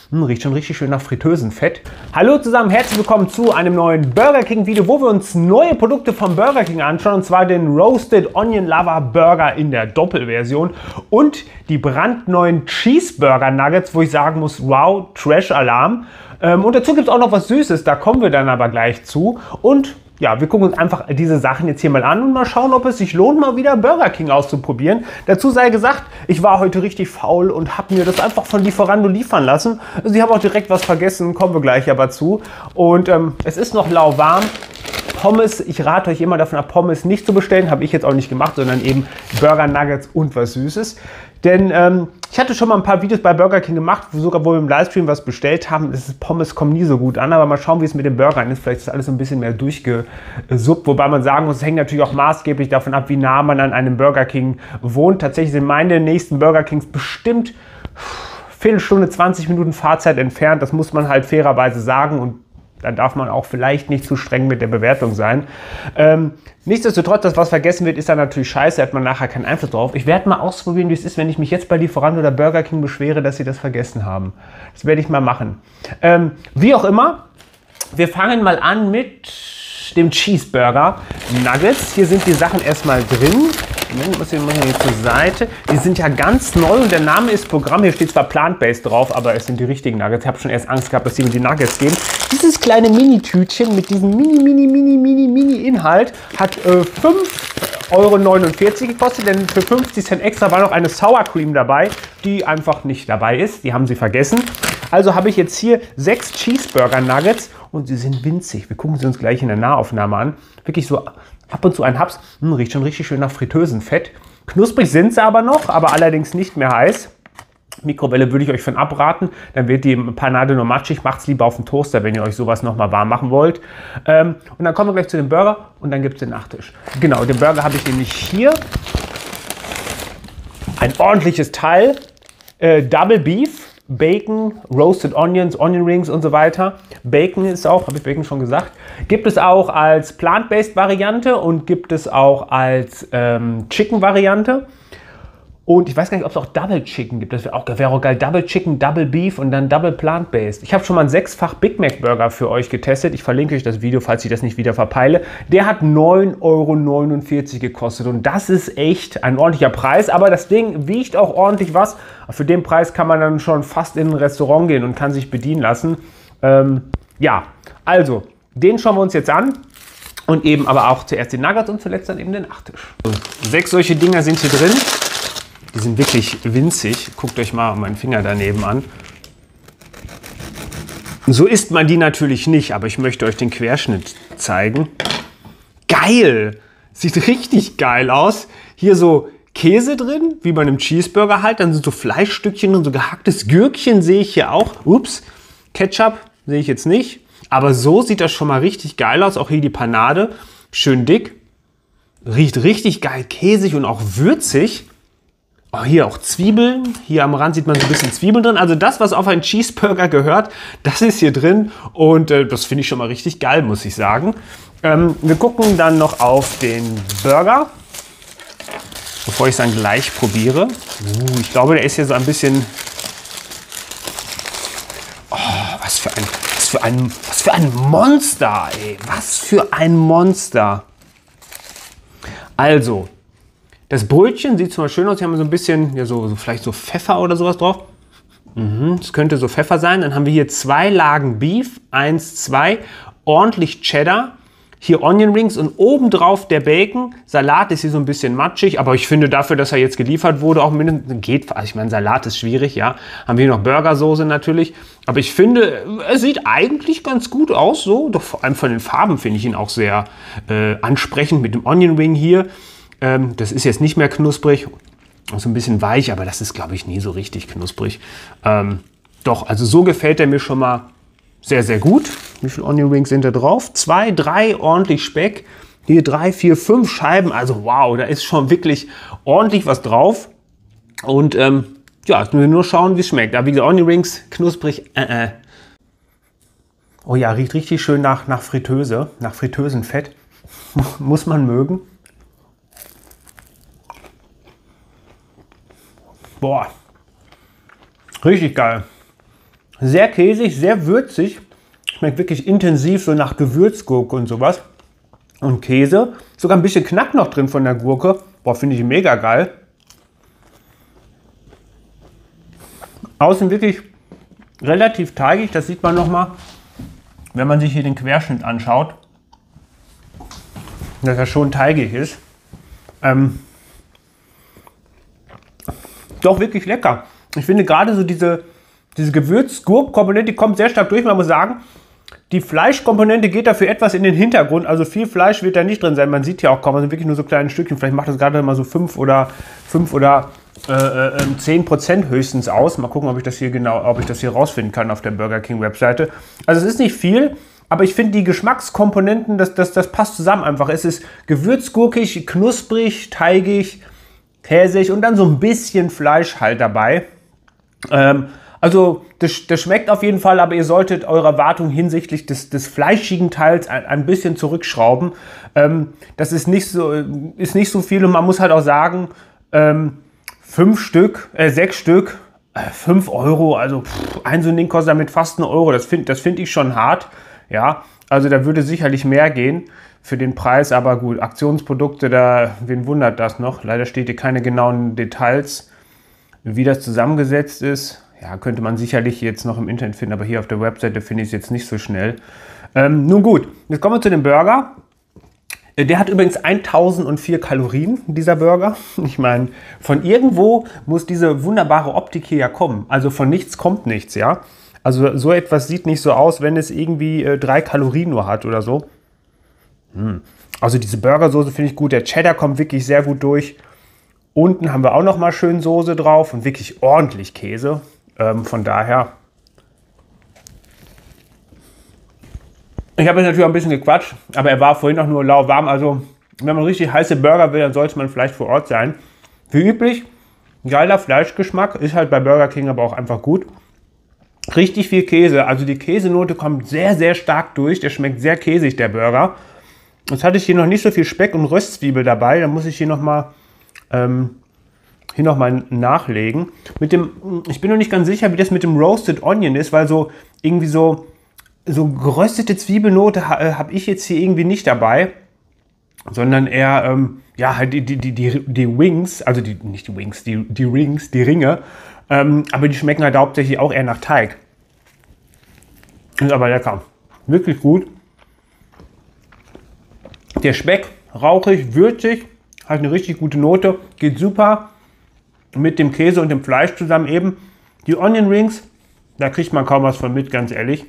Riecht schon richtig schön nach Fritteusenfett. Hallo zusammen, herzlich willkommen zu einem neuen Burger King Video, wo wir uns neue Produkte vom Burger King anschauen. Und zwar den Roasted Onion Lover Burger in der Doppelversion und die brandneuen Cheeseburger Nuggets, wo ich sagen muss, wow, Trash Alarm. Und dazu gibt es auch noch was Süßes, da kommen wir dann aber gleich zu. Und ja, wir gucken uns einfach diese Sachen jetzt hier mal an und mal schauen, ob es sich lohnt, mal wieder Burger King auszuprobieren. Dazu sei gesagt, ich war heute richtig faul und habe mir das einfach von Lieferando liefern lassen. Also ich habe auch direkt was vergessen, kommen wir gleich aber zu. Und es ist noch lauwarm. Pommes, ich rate euch immer davon ab, Pommes nicht zu bestellen. Habe ich jetzt auch nicht gemacht, sondern eben Burger Nuggets und was Süßes. Denn ich hatte schon mal ein paar Videos bei Burger King gemacht, sogar wo wir im Livestream was bestellt haben. Pommes kommen nie so gut an, aber mal schauen, wie es mit den Burgern ist. Vielleicht ist alles so ein bisschen mehr durchgesuppt, wobei man sagen muss, es hängt natürlich auch maßgeblich davon ab, wie nah man an einem Burger King wohnt. Tatsächlich sind meine nächsten Burger Kings bestimmt Viertelstunde, 20 Minuten Fahrzeit entfernt. Das muss man halt fairerweise sagen und da darf man auch vielleicht nicht zu streng mit der Bewertung sein. Nichtsdestotrotz, das was vergessen wird, ist dann natürlich scheiße, da hat man nachher keinen Einfluss drauf. Ich werde mal ausprobieren, wie es ist, wenn ich mich jetzt bei Lieferando oder Burger King beschwere, dass sie das vergessen haben. Das werde ich mal machen. Wie auch immer, wir fangen mal an mit dem Cheeseburger Nuggets. Hier sind die Sachen erstmal drin. Moment, muss ich mal hier zur Seite. Die sind ja ganz neu und der Name ist Programm. Hier steht zwar Plant-Based drauf, aber es sind die richtigen Nuggets. Ich habe schon erst Angst gehabt, dass sie mir die Nuggets geben. Dieses kleine Mini-Tütchen mit diesem Mini-Inhalt hat 5,49 € gekostet, denn für 50 Cent extra war noch eine Sour Cream dabei, die einfach nicht dabei ist. Die haben sie vergessen. Also habe ich jetzt hier 6 Cheeseburger Nuggets und sie sind winzig. Wir gucken sie uns gleich in der Nahaufnahme an. Wirklich so ab und zu ein Haps. Riecht schon richtig schön nach Fritteusenfett. Knusprig sind sie aber noch, aber allerdings nicht mehr heiß. Mikrowelle würde ich euch von abraten, dann wird die Panade nur matschig. Macht es lieber auf dem Toaster, wenn ihr euch sowas nochmal warm machen wollt. Und dann kommen wir gleich zu dem Burger und dann gibt es den Nachtisch. Genau, den Burger habe ich nämlich hier. Ein ordentliches Teil. Double Beef, Bacon, Roasted Onions, Onion Rings und so weiter. Bacon ist auch, habe ich Bacon schon gesagt, gibt es auch als Plant-Based Variante und gibt es auch als Chicken Variante. Und ich weiß gar nicht, ob es auch Double Chicken gibt. Das wäre auch geil. Double Chicken, Double Beef und dann Double Plant-Based. Ich habe schon mal einen 6-fach Big Mac Burger für euch getestet. Ich verlinke euch das Video, falls ich das nicht wieder verpeile. Der hat 9,49 € gekostet. Und das ist echt ein ordentlicher Preis. Aber das Ding wiegt auch ordentlich was. Für den Preis kann man dann schon fast in ein Restaurant gehen und kann sich bedienen lassen. Ja, also, den schauen wir uns jetzt an. Und eben aber auch zuerst den Nuggets und zuletzt dann eben den Nachtisch. 6 solche Dinger sind hier drin. Die sind wirklich winzig. Guckt euch mal meinen Finger daneben an. So isst man die natürlich nicht, aber ich möchte euch den Querschnitt zeigen. Geil! Sieht richtig geil aus. Hier so Käse drin, wie bei einem Cheeseburger halt. Dann sind so Fleischstückchen und so gehacktes Gürkchen sehe ich hier auch. Ups, Ketchup sehe ich jetzt nicht. Aber so sieht das schon mal richtig geil aus. Auch hier die Panade. Schön dick. Riecht richtig geil käsig und auch würzig. Oh, hier auch Zwiebeln. Hier am Rand sieht man so ein bisschen Zwiebeln drin. Also das, was auf einen Cheeseburger gehört, das ist hier drin. Und das finde ich schon mal richtig geil, muss ich sagen. Wir gucken dann noch auf den Burger, bevor ich es dann gleich probiere. Ich glaube, der ist hier so ein bisschen... Oh, was für ein Monster, ey. Was für ein Monster. Also... Das Brötchen sieht zwar schön aus, hier haben wir so ein bisschen, ja, so vielleicht so Pfeffer oder sowas drauf. Das könnte so Pfeffer sein. Dann haben wir hier 2 Lagen Beef, 1, 2, ordentlich Cheddar. Hier Onion Rings und obendrauf der Bacon. Salat ist hier so ein bisschen matschig, aber ich finde dafür, dass er jetzt geliefert wurde, auch mindestens geht. Also ich meine, Salat ist schwierig, ja. Haben wir hier noch Burgersoße natürlich. Aber ich finde, er sieht eigentlich ganz gut aus, so. Doch vor allem von den Farben finde ich ihn auch sehr ansprechend mit dem Onion Ring hier. Das ist jetzt nicht mehr knusprig, so ein bisschen weich, aber das ist, glaube ich, nie so richtig knusprig. Doch, also so gefällt er mir schon mal sehr, sehr gut. Wie viele Onion Rings sind da drauf? 2, 3, ordentlich Speck. Hier 3, 4, 5 Scheiben. Also wow, da ist schon wirklich ordentlich was drauf. Und ja, jetzt müssen wir nur schauen, wie es schmeckt. Aber wie gesagt, Onion Rings, knusprig. Oh ja, riecht richtig schön nach Fritteuse, nach Fritteusenfett. Muss man mögen. Boah, richtig geil. Sehr käsig, sehr würzig. Schmeckt wirklich intensiv so nach Gewürzgurke und sowas. Und Käse. Sogar ein bisschen Knack noch drin von der Gurke. Boah, finde ich mega geil. Außen wirklich relativ teigig. Das sieht man nochmal, wenn man sich hier den Querschnitt anschaut. Dass er schon teigig ist. Doch wirklich lecker. Ich finde gerade so diese Gewürz-Gurk-Komponente, die kommt sehr stark durch. Man muss sagen, die Fleischkomponente geht dafür etwas in den Hintergrund. Also viel Fleisch wird da nicht drin sein. Man sieht ja auch kaum, also wirklich nur so kleine Stückchen. Vielleicht macht das gerade mal so 5 oder 10% höchstens aus. Mal gucken, ob ich das hier rausfinden kann auf der Burger King Webseite. Also es ist nicht viel, aber ich finde die Geschmackskomponenten, das passt zusammen einfach. Es ist gewürzgurkig, knusprig, teigig, käsig und dann so ein bisschen Fleisch halt dabei. Also das schmeckt auf jeden Fall, aber ihr solltet eure Erwartungen hinsichtlich des fleischigen Teils ein bisschen zurückschrauben. Das ist nicht so viel und man muss halt auch sagen, 6 Stück, 5 Euro, also ein so ein Ding kostet damit fast 1 Euro, das find ich schon hart. Ja, also da würde sicherlich mehr gehen für den Preis, aber gut, Aktionsprodukte, wen wundert das noch? Leider steht hier keine genauen Details, wie das zusammengesetzt ist. Ja, könnte man sicherlich jetzt noch im Internet finden, aber hier auf der Webseite finde ich es jetzt nicht so schnell. Nun gut, jetzt kommen wir zu dem Burger. Der hat übrigens 1004 Kalorien, dieser Burger. Ich meine, von irgendwo muss diese wunderbare Optik hier ja kommen. Also von nichts kommt nichts, ja. Also so etwas sieht nicht so aus, wenn es irgendwie 3 Kalorien nur hat oder so. Also diese Burgersoße finde ich gut. Der Cheddar kommt wirklich sehr gut durch. Unten haben wir auch noch mal schön Soße drauf und wirklich ordentlich Käse. Von daher. Ich habe jetzt natürlich auch ein bisschen gequatscht, aber er war vorhin noch nur lauwarm. Also wenn man richtig heiße Burger will, dann sollte man vielleicht vor Ort sein. Wie üblich, geiler Fleischgeschmack. Ist halt bei Burger King aber auch einfach gut. Richtig viel Käse. Also die Käsenote kommt sehr, sehr stark durch. Der schmeckt sehr käsig, der Burger. Jetzt hatte ich hier noch nicht so viel Speck und Röstzwiebel dabei. Da muss ich hier noch mal nachlegen. Ich bin noch nicht ganz sicher, wie das mit dem Roasted Onion ist, weil so irgendwie so geröstete Zwiebelnote habe ich jetzt hier irgendwie nicht dabei, sondern eher ja, halt die Wings, also nicht die Wings, die Rings, die Ringe, aber die schmecken halt hauptsächlich auch eher nach Teig. Ist aber lecker. Wirklich gut. Der Speck, rauchig, würzig, hat eine richtig gute Note, geht super mit dem Käse und dem Fleisch zusammen eben. Die Onion Rings, da kriegt man kaum was von mit, ganz ehrlich.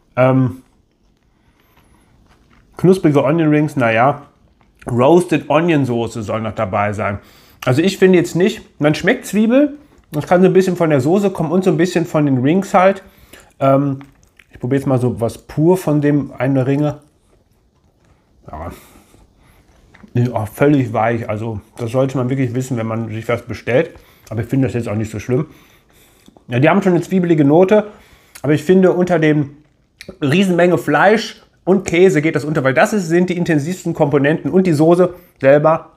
Knusprige Onion Rings, naja. Roasted Onion Soße soll noch dabei sein. Also ich finde jetzt nicht, man schmeckt Zwiebel, das kann so ein bisschen von der Soße kommen und so ein bisschen von den Rings halt. Ich probiere jetzt mal so was pur von dem einen Ringe. Ja. Oh, völlig weich, also das sollte man wirklich wissen, wenn man sich was bestellt. Aber ich finde das jetzt auch nicht so schlimm. Ja, die haben schon eine zwiebelige Note, aber ich finde unter dem Riesenmenge Fleisch und Käse geht das unter, weil sind die intensivsten Komponenten und die Soße selber.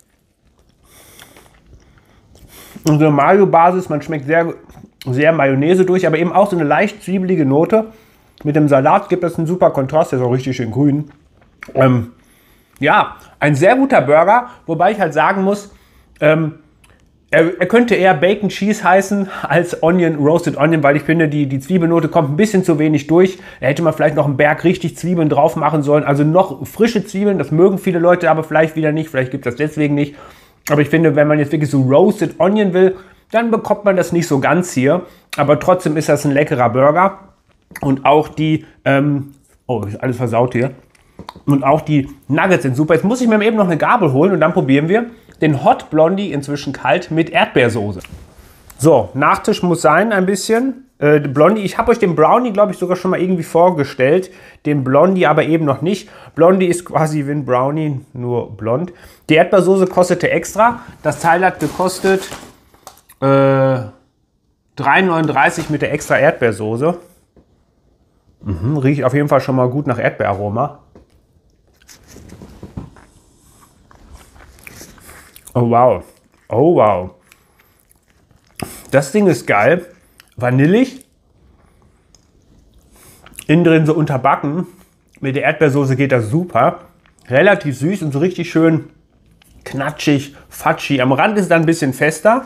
Unsere Mayo-Basis, man schmeckt sehr, sehr Mayonnaise durch, aber eben auch so eine leicht zwiebelige Note. Mit dem Salat gibt es einen super Kontrast, der ist auch richtig schön grün. Ja, ein sehr guter Burger, wobei ich halt sagen muss, er könnte eher Bacon Cheese heißen als Roasted Onion, weil ich finde, die Zwiebelnote kommt ein bisschen zu wenig durch. Da hätte man vielleicht noch einen Berg richtig Zwiebeln drauf machen sollen. Also noch frische Zwiebeln, das mögen viele Leute, aber vielleicht wieder nicht. Vielleicht gibt es das deswegen nicht. Aber ich finde, wenn man jetzt wirklich so Roasted Onion will, dann bekommt man das nicht so ganz hier. Aber trotzdem ist das ein leckerer Burger. Und auch die, oh, ist alles versaut hier. Und auch die Nuggets sind super. Jetzt muss ich mir eben noch eine Gabel holen und dann probieren wir den Hot Blondie, inzwischen kalt, mit Erdbeersoße. So, Nachtisch muss sein ein bisschen. Blondie, ich habe euch den Brownie, glaube ich, sogar schon mal irgendwie vorgestellt. Den Blondie aber eben noch nicht. Blondie ist quasi wie ein Brownie, nur blond. Die Erdbeersoße kostete extra. Das Teil hat gekostet 3,39 mit der extra Erdbeersoße. Riecht auf jeden Fall schon mal gut nach Erdbeeraroma. Oh wow, oh wow. Das Ding ist geil, vanillig, Innen drin so unterbacken. Mit der Erdbeersoße geht das super. Relativ süß und so richtig schön knatschig, fatschi. Am Rand ist es dann ein bisschen fester.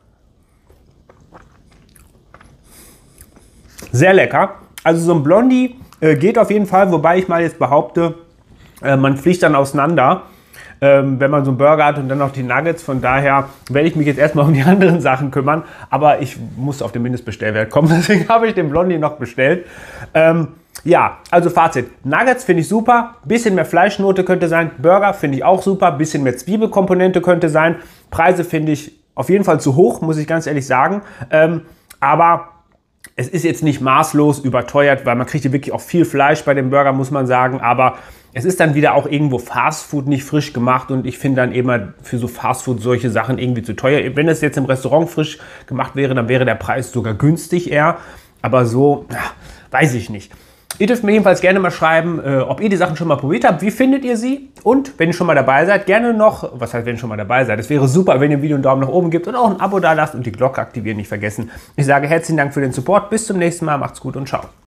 Sehr lecker. Also so ein Blondie geht auf jeden Fall, wobei ich mal jetzt behaupte, man fliegt dann auseinander, wenn man so einen Burger hat und dann noch die Nuggets. Von daher werde ich mich jetzt erstmal um die anderen Sachen kümmern. Aber ich muss auf den Mindestbestellwert kommen, deswegen habe ich den Blondie noch bestellt. Ja, also Fazit. Nuggets finde ich super, bisschen mehr Fleischnote könnte sein. Burger finde ich auch super, bisschen mehr Zwiebelkomponente könnte sein. Preise finde ich auf jeden Fall zu hoch, muss ich ganz ehrlich sagen. Aber es ist jetzt nicht maßlos überteuert, weil man kriegt hier wirklich auch viel Fleisch bei dem Burger, muss man sagen. Aber es ist dann wieder auch irgendwo Fastfood, nicht frisch gemacht. Und ich finde dann immer für so Fastfood solche Sachen irgendwie zu teuer. Wenn es jetzt im Restaurant frisch gemacht wäre, dann wäre der Preis sogar günstig eher. Aber so, ja, weiß ich nicht. Ihr dürft mir jedenfalls gerne mal schreiben, ob ihr die Sachen schon mal probiert habt. Wie findet ihr sie? Und wenn ihr schon mal dabei seid, gerne noch, was heißt, wenn ihr schon mal dabei seid? Es wäre super, wenn ihr dem Video einen Daumen nach oben gebt und auch ein Abo da lasst und die Glocke aktivieren nicht vergessen. Ich sage herzlichen Dank für den Support. Bis zum nächsten Mal. Macht's gut und ciao.